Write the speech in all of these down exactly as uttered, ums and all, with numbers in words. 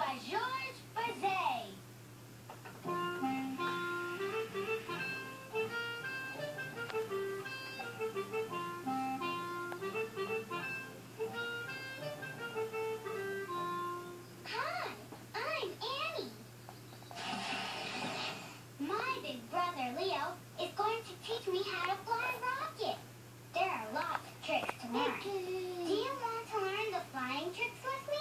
Georges Bizet. Hi, I'm Annie. My big brother Leo is going to teach me how to fly a rocket. There are lots of tricks to learn. Do you want to learn the flying tricks with me?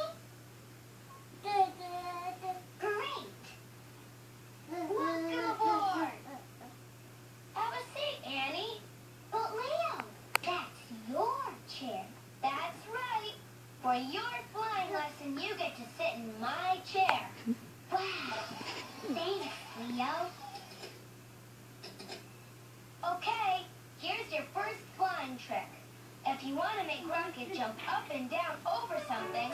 Great! Welcome aboard! Have a seat, Annie. But Leo, that's your chair. That's right. For your flying lesson, you get to sit in my chair. Wow. Thanks, Leo. Okay, here's your first flying trick. If you want to make Rocket jump up and down over something,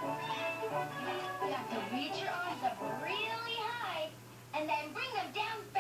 you have to reach your arms up really high and then bring them down fast.